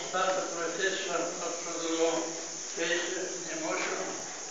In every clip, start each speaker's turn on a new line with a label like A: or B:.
A: start the process of the faith, emotion.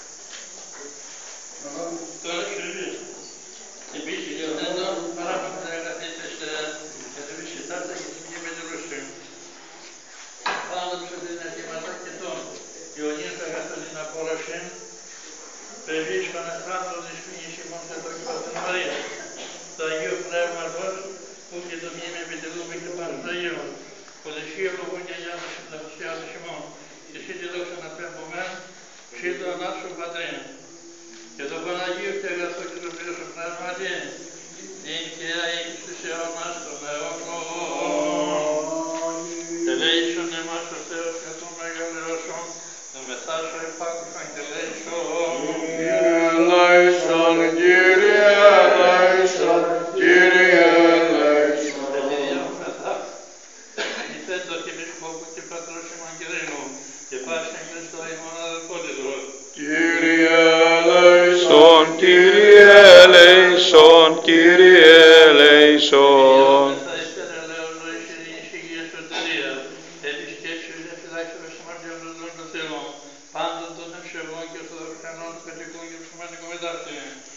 A: Τώρα ξέρεις, επίσης για αυτό παράπονο δεν καθίσετε γιατί βρίσκεται και με το Ρωσίο. Πάνω σε την αιτήματα και τον Ιωνίου αγαθών την απόλαυση, περίσκον εχθράντων της φύγης ημών και το Πατρ Μαρία. Το Αγίο Πνεύματος που και το μνήμα επιτελούμε και Παναγιών, που δεσχύει λόγω και για μας την αφουσιά της ημών, και εσύ τη δόξα να πέμπουμε, εσύ το ανάψω Πατρέ. Και το Παναγίο και αγαθό και το Θεό σου Πνεύματι, την και αίγεις της αιώνας των αιώνων. Ελέησον εμάς ο Θεός και τον μεγαλειώσον, τον μεθάσω επάκουσον και ελέησον. Ελέησον, Κύριε, ελέησον, Κύριε, ελέησον. Τελειώμεθα, υφέντο και Επισκόπου και Πατρός Ευαγγελίνου, και πάσχεν Χριστό ημών αδελφότητος.
B: Κύριε ελέησον, Κύριε ελέησον, Κύριε ελέησον.
A: Θα ύστερα ελέος ζωής ειρήνης υγείας σωτηρίας, επισκέψεις και φυλάξεις των συμμαρτιών των Θεών, πάντων των ευσεβών και ορθοδοξανών του παιδικών και ψωματικού μετάφτη.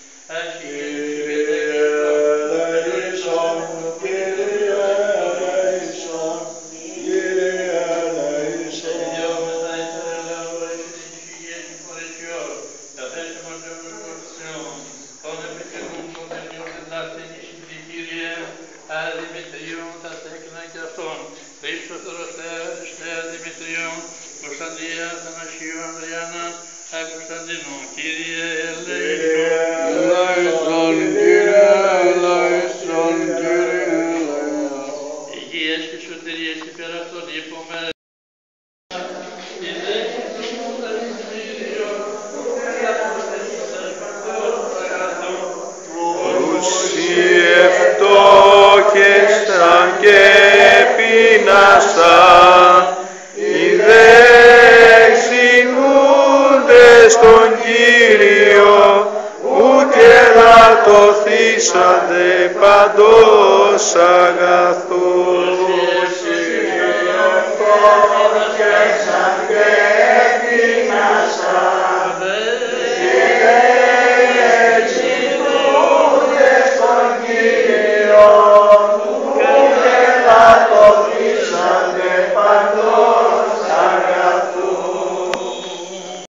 B: Κύριε ελέησον, Κύριε ελέησον, Κύριε ελέησον.
A: Τελειώμεθα ύστερα ελέος ζωής ειρήνης υγείας και φορεσιός, καθέσιμος ευλογός του Θεού, των επικοινών των ταινιών εντάχθην εις τη Κύριε, Δημητριών, τα τέκνα και αυτών, Χρήστος Δωροθέα Δημητριών, Κωνσταντία, Θανασίου, Ανδριάννα, Κωνσταντίνου, Κύριε ελέησον,
B: Κύριε ελέησον, Κύριε ελέησον.
A: υγείας και σωτηρίας υπέρ αυτών υπομέρες.
B: Φτώχεσταν και πείναστα, οι δε εξηγούντες τον Κύριο, ούτε λατωθήσαντε παντός αγαθούς.